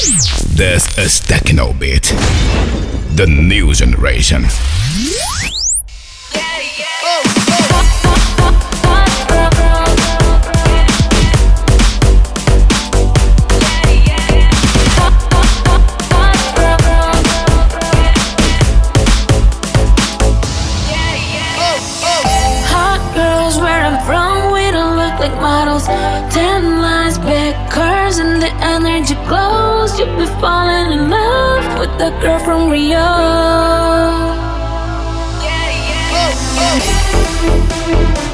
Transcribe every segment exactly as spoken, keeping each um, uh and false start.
This is Techno Beat, the new generation. Like models, ten lines, big curves, and the energy glows. You'll be falling in love with that girl from Rio. Yeah, yeah, yeah.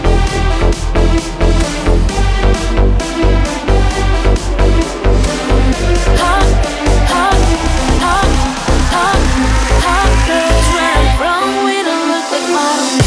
Hot, hot, hot, hot, hot girls. Where I'm from, we don't look like models.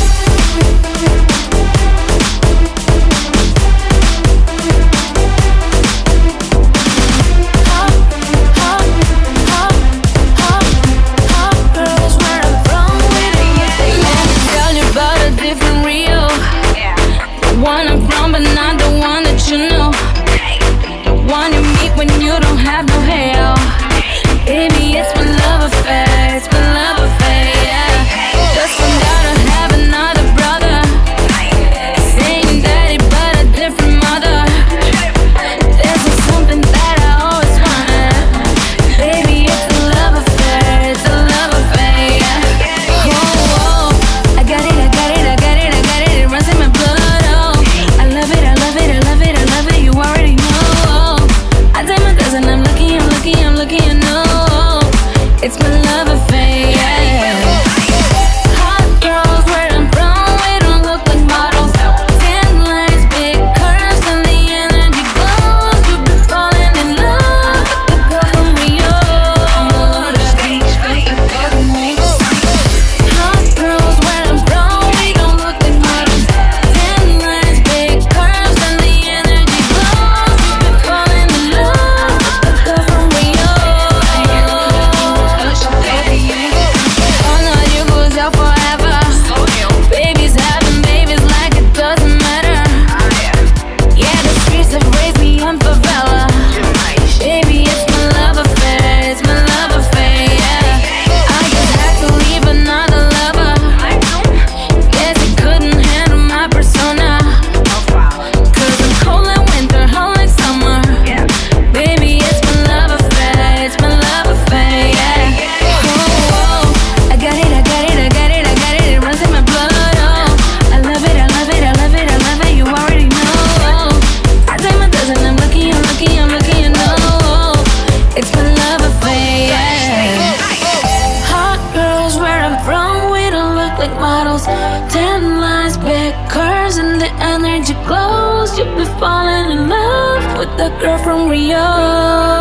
Like models, ten lines, big curves, and the energy glows. You'll be falling in love with that girl from Rio.